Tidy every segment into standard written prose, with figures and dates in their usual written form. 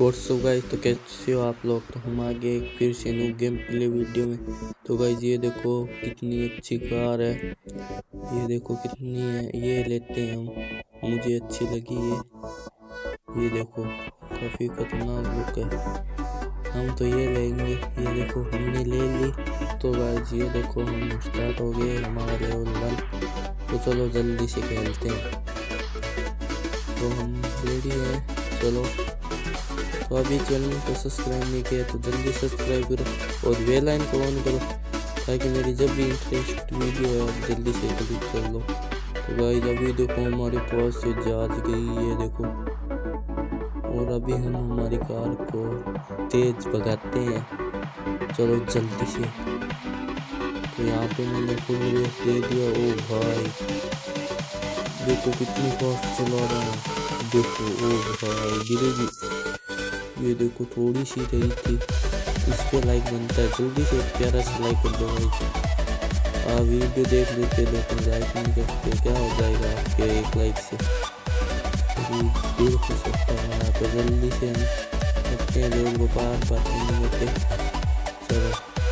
WhatsApp guys, तो कैसे हो आप लोग। तो हम आ गए फिर से न्यू गेम प्ले वीडियो में। तो गाइस ये देखो कितनी अच्छी कार है, ये देखो कितनी है, ये लेते हैं हम। मुझे अच्छी लगी ये देखो काफ़ी खतरनाक लुक है, हम तो ये लेंगे। ये देखो हमने ले ली। तो गाइस ये देखो हम स्टार्ट हो गए हमारा लेवल 1। तो चलो जल्दी से खेलते हैं। तो हम रेडी हैं, चलो। तो अभी चैनल को सब्सक्राइब नहीं किया तो जल्दी सब्सक्राइब करो और बेल आइकन को ऑन करो, ताकि मेरी जब भी इंटरेस्ट वीडियो है आप जल्दी से क्लिक कर लो। तो गाइस अभी देखो हमारे पास से जहाज गई, ये देखो। और अभी हम हमारी कार को तेज भगाते हैं, चलो जल्दी से। तो यहाँ पे मैंने फुल रेस दे दिया। ओ भाई देखो कितनी फास्ट चला रहा है, देखो। ओ भाई गिरेगी, ये देखो थोड़ी सी रही थी। इस पे लाइक बनता है, जल्दी से प्यारा सा लाइक कर दो भाई। वीडियो देख लेते लेकिन लाइक नहीं करते, क्या हो जाएगा आपके एक लाइक से, दिल हो सकता है। तो जल्दी से हम अपने लोग को पार नहीं होते, चलो।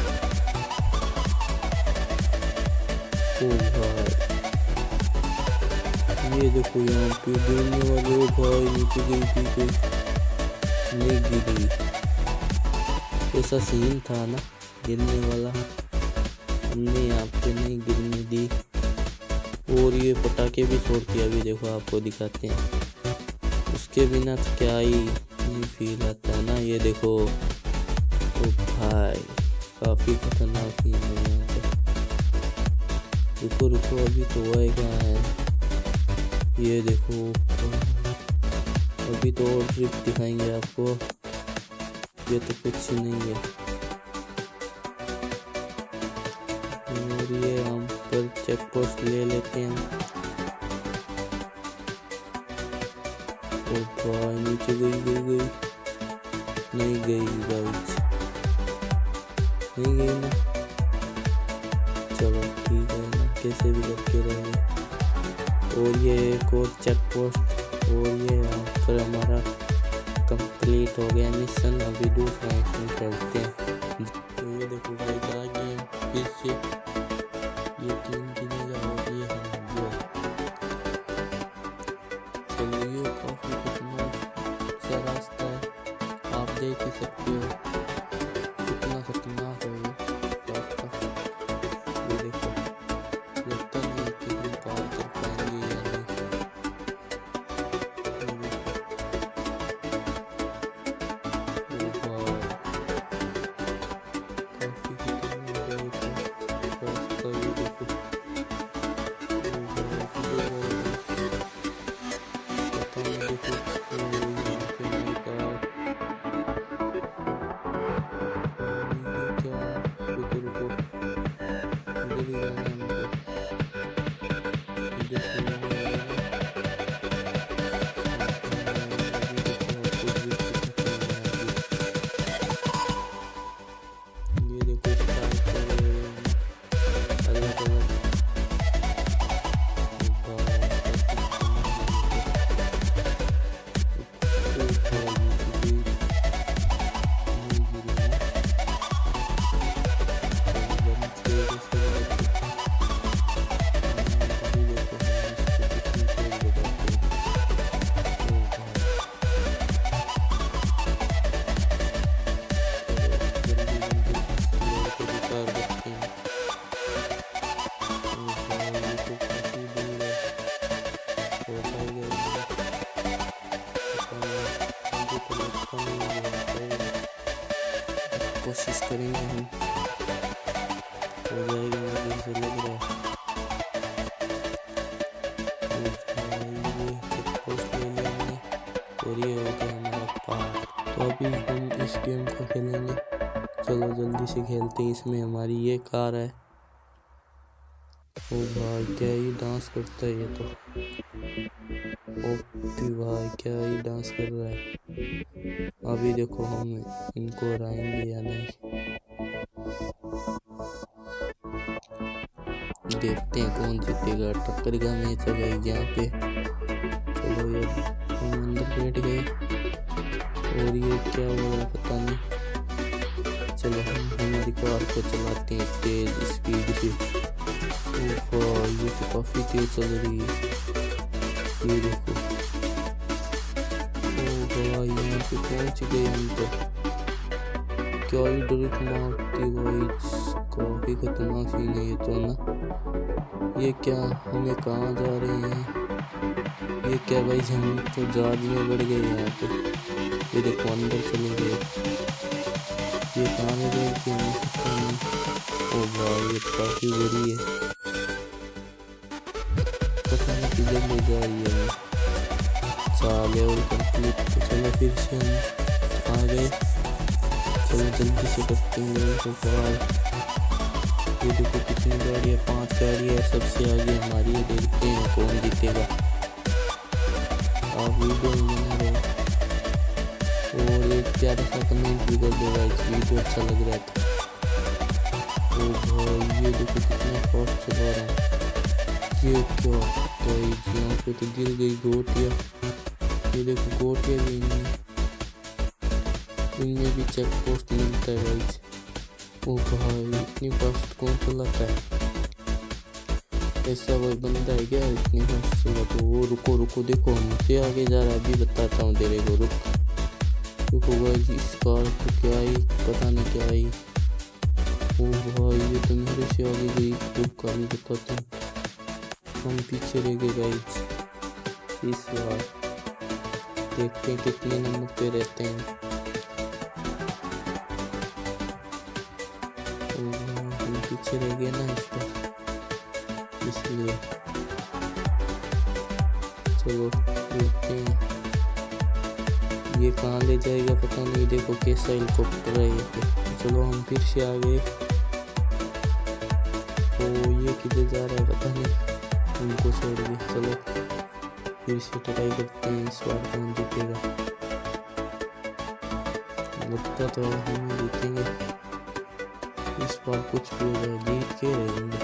ओ भाई ये देखो यहाँ पे गिरने वाले। ओ भाई नीचे गई थी कोई, नहीं गिरी। ऐसा सीन था ना गिरने वाला, हमने यहाँ पे नहीं गिरने दी। और ये पटाखे भी छोड़ दिया, अभी देखो आपको दिखाते हैं। उसके बिना तो क्या ही नहीं फील आता है ना, ये देखो। ओ भाई काफी खतरनाक सीन है यहाँ पे। रुको रुको अभी तो आएगा है, ये देखो। अभी तो और ट्रिप दिखाएंगे आपको, ये तो कुछ नहीं है। और ये हम पर चेक पोस्ट ले लेते हैं। ओ भाई नीचे गई, नहीं गई गाइस, नहीं गई ना। चलो ठीक है ना, कैसे भी करके रहेंगे। और ये एक और चेक पोस्ट, और ये यहाँ पर हमारा कंप्लीट हो गया मिशन। अभी दूसरा मिशन खेलते हैं। तो ये देखो भाई आ गए फिर से, ये 3 गिनेगा और ये हम दो। चलो ये काफी खतरनाक सा रास्ता है, आप देख ही सकते हो कितना खतरनाक है ये रास्ता। ये देखो लगता नहीं है कि हम पार कर पाएंगे या नहीं। कोशिश करेंगे हम, हो जाएगा मुझे ऐसा लग रहा है। और ये हो गया हमारा पार। तो अभी हम इस गेम को खेलेंगे, चलो जल्दी से खेलते हैं। इसमें हमारी ये कार है। ओ भाई क्या ही डांस करता है ये तो। ओके भाई क्या ही डांस कर रहा है। अभी देखो हम इनको हराएंगे या नहीं, देखते हैं कौन जीतेगा। टक्कर का मैच है भाई यहाँ पे। चलो ये हम अंदर बैठ गए। और ये क्या हो रहा है पता नहीं। चलो हम हमारी कार को चलाते हैं तेज स्पीड से। ये तो काफी तेज चल रही है, ये देखो। ओ भाई यहाँ पे पहुंच गए हम तो। क्या ही ड्रिफ्ट मारती गाइस, काफी खतरनाक सीन है ये तो ना। ये क्या, हमें कहाँ जा रहे हैं? ये क्या भाई, हम तो जहाज में बढ़ गए यहाँ पे। ये देखो अंदर चले गए, ये कहाँ में गए कि हमें पता नहीं। ओ भाई ये काफी बड़ी है, पता नहीं किधर ले जा रही है। Level complete. तो चलो फिर से हम आ गए। चलो जल्दी से करते हैं लेवल को पार। ये देखो कितनी गाड़ियाँ, 5 गाड़ियाँ है सबसे आगे हमारी। ये देखते हैं कौन जीतेगा। आप वीडियो में बना रहे और एक प्यारा सा कमेंट भी कर देगा इस वीडियो अच्छा लग रहा था। ओ भाई ये देखो कितना फास्ट चला रहा है। ये क्या भाई, यहाँ पे तो गिर गई गोटियाँ। ये देखो गोटियाँ भी इनमें भी चेक पोस्ट मिलता है गाइस। ओ भाई इतनी फास्ट कौन चलाता है? ऐसा कोई बंदा है क्या इतनी फास्ट चलाता? तो वो रुको रुको, देखो हमसे आगे जा रहा है, अभी बताता हूँ तेरे को। रुको गाइस, इस कार को क्या आई पता नहीं क्या आई। ओ भाई ये तो मेरे से आगे गई। रुक अभी बताता हूँ, हम पीछे रह गए गाइस। इस बार देखते हैं कितने नंबर पे रहते हैं। हम पीछे रह गए ना इस बार, इसलिए चलो देखते हैं ये कहाँ ले जाएगा पता नहीं। देखो कैसा हेलीकॉप्टर है ये पे। चलो हम फिर से आ गए। ओ ये किधर जा रहा है पता नहीं, उनको छोड़ के। चलो फिर से ट्राई करते हैं, इस बार कौन जीतेगा। लगता तो हम जीतेंगे इस बार, कुछ भी हो जाए जीत के रहेंगे।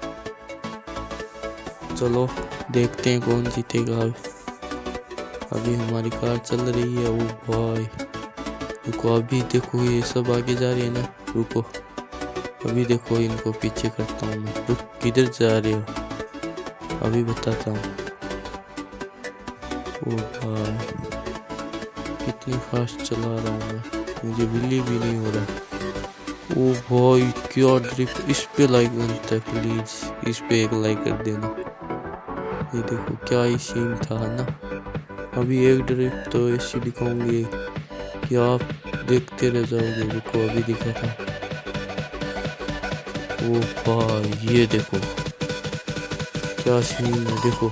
चलो देखते हैं कौन जीतेगा। अभी हमारी कार चल रही है। ओ भाई रुको, अभी देखो ये सब आगे जा रही है ना। रुको अभी देखो इनको पीछे करता हूँ मैं। रुक किधर जा रहे हो अभी बताता हूँ। ओ भाई कितनी फास्ट चला रहा हूँ मैं, मुझे बिलीव भी नहीं हो रहा। ओ भाई क्या ड्रिफ्ट। इस पे लाइक बनता है, प्लीज इस पे एक लाइक कर देना। ये देखो क्या ही सीन था ना। अभी एक ड्रिफ्ट तो ऐसी दिखाऊंगी कि आप देखते रह जाओगे। रुको अभी दिखा था। ओ भाई ये देखो क्या सीन है, देखो।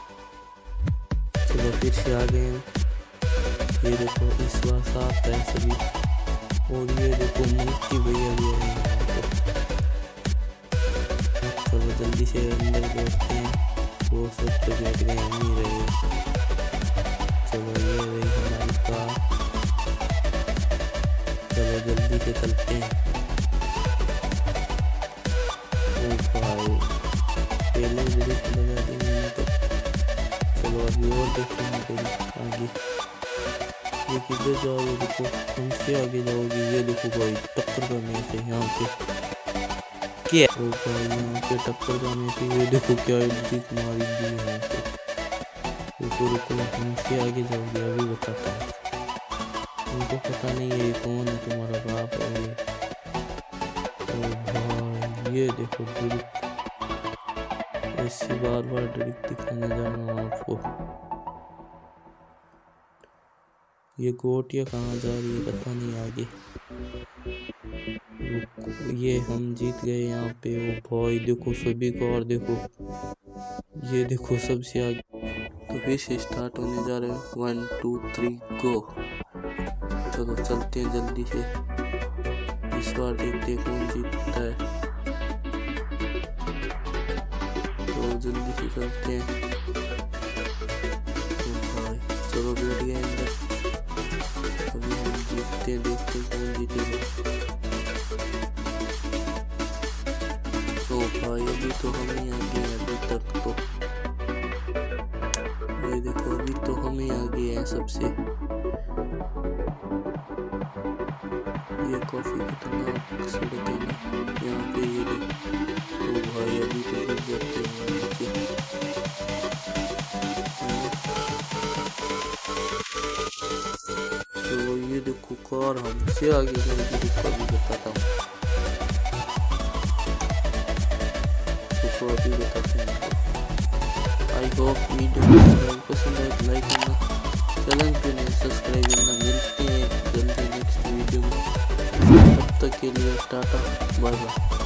चलो फिर से आ गए हैं। ये देखो इस बार साफ है सभी। और ये देखो मिट्टी भैया भी है यहाँ पे। चलो जल्दी से अंदर बैठते हैं, वो सब तो बैठ गए, हम ही रहे। चलो ये रही हमारी कार। चलो जल्दी से चलते हैं। ओ भाई पहले ड्रिफ्ट लगा दी मैंने तो। चलो अभी और देखते हैं आगे ये किधर जाओगे। देखो हमसे आगे जाओगे। ये देखो भाई टक्कर करने से यहाँ पे क्या। ओ भाई यहाँ पे टक्कर करने से ये देखो क्या ड्रिफ्ट मारी दी है यहाँ पे। रुको रुको हमसे आगे जाओगे, अभी बताता हूँ। उनको पता नहीं है कौन है, तुम्हारा बाप है ये। ओ भाई ये देखो ड्रिफ्ट, ऐसी बार बार ड्रिफ्ट दिखाने जा रहा हूँ आपको। ये गोटियाँ कहाँ जा रही है पता नहीं आगे। ये हम जीत गए यहाँ पे। ओ भाई देखो सभी को, और देखो ये देखो सबसे आगे। तो फिर से स्टार्ट होने जा रहे हैं। 1 2 3 गो। चलो चलते हैं जल्दी से, इस बार देखते हैं कौन जीतता है। तो जल्दी से चलते हैं। चलो बैठ गए अंदर, अभी हम जीतते हैं, देखते हैं कौन जीतेगा। तो भाई अभी तो हम ही आगे हैं अभी तक तो। ये देखो अभी तो हम ही आगे हैं सबसे। ये काफी खतरनाक सड़क है ना यहाँ पे। ये देखो भाई अभी तो गिर जाते हैं नीचे। तो ये देखो कार हमसे आगे चल रही है, अभी बताता हूँ तो अभी बताते हैं। आई होप वीडियो पसंद आए तो लाइक करना, चैनल पे नहीं सब्सक्राइब करना। मिलते हैं जल्दी नेक्स्ट वीडियो में, तब तक के लिए टाटा बाय बाय।